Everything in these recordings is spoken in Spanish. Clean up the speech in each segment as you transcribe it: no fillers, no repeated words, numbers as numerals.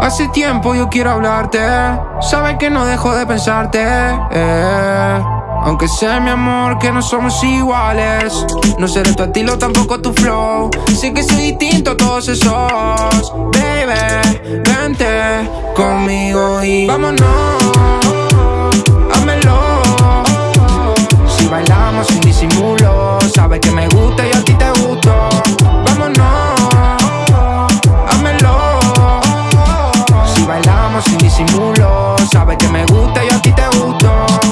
Hace tiempo yo quiero hablarte, sabes que no dejo de pensarte, aunque sé, mi amor, que no somos iguales. No seré tu estilo, tampoco tu flow. Sé que soy distinto a todos esos. Baby, vente conmigo y vámonos, házmelo. Si bailamos sin disimulo, sabes que me gusta y a ti te gusto. Vámonos, házmelo. Si bailamos sin disimulo, sabes que me gusta y a ti te gusto.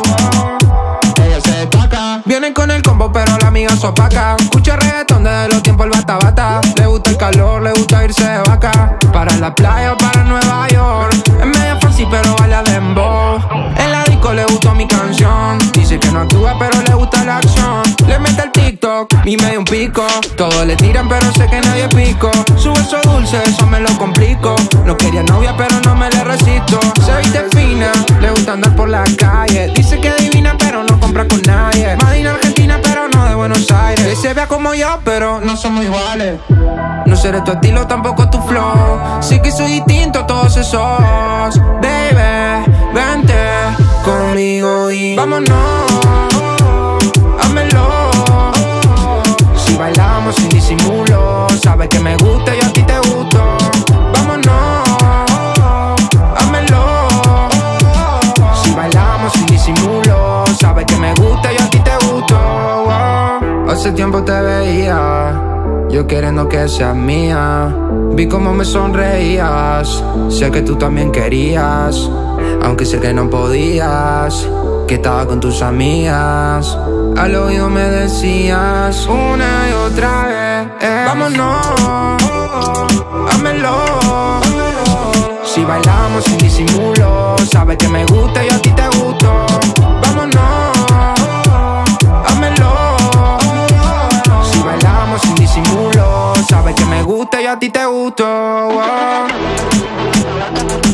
Vienen con el combo pero la amiga es opaca. Escucha reggaetón desde los tiempos el bata bata. Le gusta el calor, le gusta irse de vaca. Para la playa o para Nueva York. Es medio fancy pero baila dembow. En la disco le gustó mi canción. Dice que no actúa pero le gusta la acción. Le mete el TikTok y me dio un pico. Todos le tiran pero sé que nadie pico. Su beso dulce, eso me lo complico. No quería novia pero no me le resisto. Se viste fina, le gusta andar por la calle. Dice que adivina pero no compra con nadie. Madina Argentina pero no de Buenos Aires. Que se vea como yo pero no somos iguales. No seré tu estilo, tampoco tu flow. Sé que soy distinto a todos esos. Baby, vente conmigo y vámonos, házmelo. Si bailamos sin disimulo, sabes que me gusta y a ti te gusto. Vámonos, házmelo. Si bailamos sin disimulo, sabes que me gusta y a ti te gusto. Hace tiempo te veía, yo queriendo que seas mía. Vi cómo me sonreías, sé que tú también querías. Aunque sé que no podías, que estaba con tus amigas. Al oído me decías una y otra vez, vámonos, házmelo. Si bailamos sin disimulo, sabes que me gusta y a ti te gusto. Vámonos, házmelo. Si bailamos sin disimulo, sabes que me gusta y a ti te gusto.